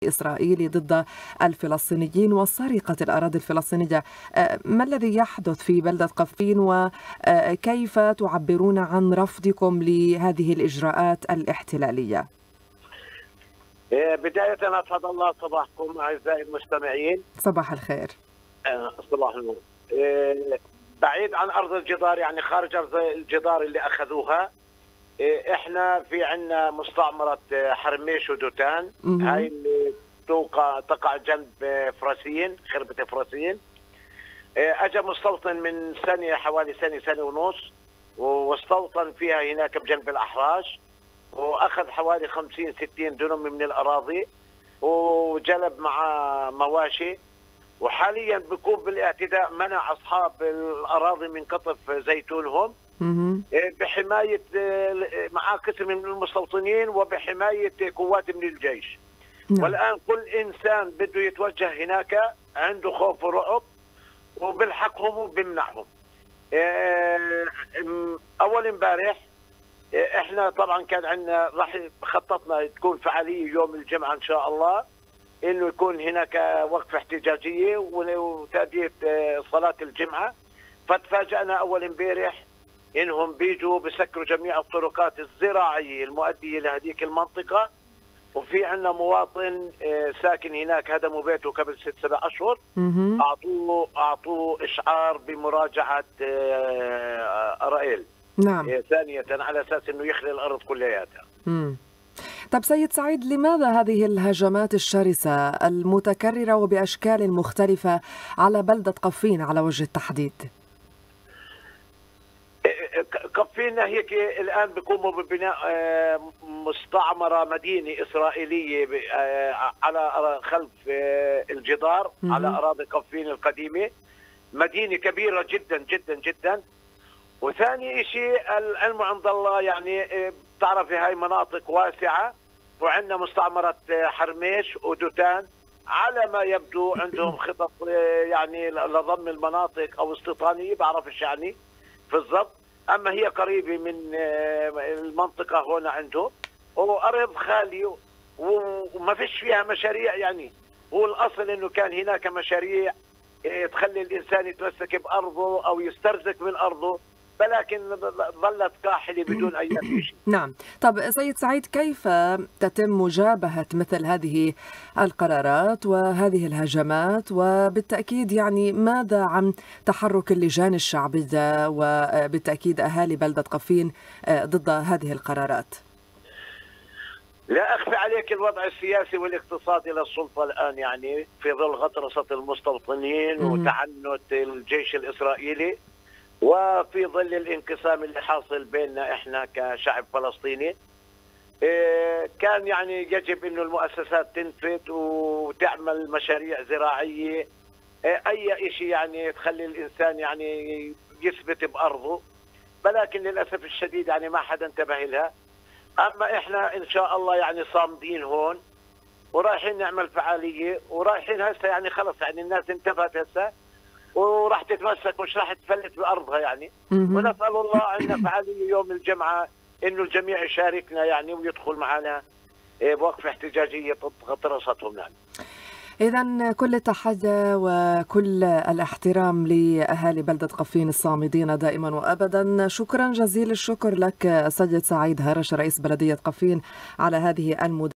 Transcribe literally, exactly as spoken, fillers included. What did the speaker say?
إسرائيلي ضد الفلسطينيين وسرقة الأراضي الفلسطينية. آه، ما الذي يحدث في بلدة قفين وكيف تعبرون عن رفضكم لهذه الإجراءات الاحتلالية؟ إيه، بداية أسعد الله صباحكم أعزائي المستمعين. صباح الخير. آه، صباح النور. إيه، بعيد عن أرض الجدار، يعني خارج أرض الجدار اللي أخذوها. إيه، إحنا في عنا مستعمرة آه، حرميش ودوتان، هاي مهم. اللي توقع تقع جنب آه، فراسين، خربة فراسين. إيه، أجا مستوطن من سنة، حوالي سنة سنة ونص، واستوطن فيها هناك بجنب الأحراج، واخذ حوالي خمسين ستين دنم من الاراضي، وجلب مع مواشي. وحاليا بيقوم بالاعتداء، منع اصحاب الاراضي من قطف زيتونهم مهم. بحمايه مع قسم من المستوطنين وبحمايه قوات من الجيش. نعم. والان كل انسان بده يتوجه هناك عنده خوف ورعب، وبالحقهم وبمنعهم. اول امبارح احنا طبعا كان عندنا، راح خططنا تكون فعاليه يوم الجمعه ان شاء الله، انه يكون هناك وقفه احتجاجيه وتاديه صلاه الجمعه. فتفاجئنا اول امبارح انهم بيجوا بسكروا جميع الطرقات الزراعيه المؤديه لهذيك المنطقه. وفي عندنا مواطن ساكن هناك هدموا بيته قبل ست سبع اشهر، مهم. اعطوه اعطوه اشعار بمراجعه اسرائيل نعم. ثانية على أساس أنه يخلي الأرض كلياتها. مم. طب سيد سعيد، لماذا هذه الهجمات الشرسة المتكررة وبأشكال مختلفة على بلدة قفين على وجه التحديد؟ قفينا هيك الآن بيقوموا ببناء مستعمرة مدينة إسرائيلية على خلف الجدار على أراضي قفين القديمة، مدينة كبيرة جدا جدا جدا. وثاني شيء العلم عند الله، يعني بتعرفي هاي مناطق واسعة، وعندنا مستعمرة حرميش ودوتان على ما يبدو عندهم خطط يعني لضم المناطق أو استيطانية، بعرفش يعني بالضبط. أما هي قريبة من المنطقة هنا عندهم، وأرض خالية وما فيش فيها مشاريع. يعني هو الأصل إنه كان هناك مشاريع تخلي الإنسان يتمسك بأرضه أو يسترزق من أرضه، ولكن ظلت كاحلة بدون أي شيء. نعم. طب سيد سعيد، كيف تتم مجابهة مثل هذه القرارات وهذه الهجمات؟ وبالتأكيد يعني ماذا عن تحرك اللجان الشعبية وبالتأكيد أهالي بلدة قفين ضد هذه القرارات؟ لا أخفي عليك، الوضع السياسي والاقتصادي للسلطة الآن، يعني في ظل غطرسة المستوطنين وتعنت الجيش الإسرائيلي، وفي ظل الانقسام اللي حاصل بيننا احنا كشعب فلسطيني. كان يعني يجب انه المؤسسات تنفذ وتعمل مشاريع زراعيه، اي شيء يعني تخلي الانسان يعني يثبت بارضه، ولكن للاسف الشديد يعني ما حدا انتبه لها. اما احنا ان شاء الله يعني صامدين هون، ورايحين نعمل فعاليه، ورايحين هسه يعني خلص، يعني الناس انتبهت هسه وراح تتمسك، مش راح تفلت بارضها يعني. ونسال الله عندنا فعاليه يوم الجمعه انه الجميع يشاركنا يعني ويدخل معنا بوقفه احتجاجيه ضد غطرستهم يعني. إذا كل التحية وكل الاحترام لأهالي بلدة قفين الصامدين دائما وأبدا. شكرا جزيل الشكر لك سيد سعيد هرش رئيس بلدية قفين على هذه المداخلة.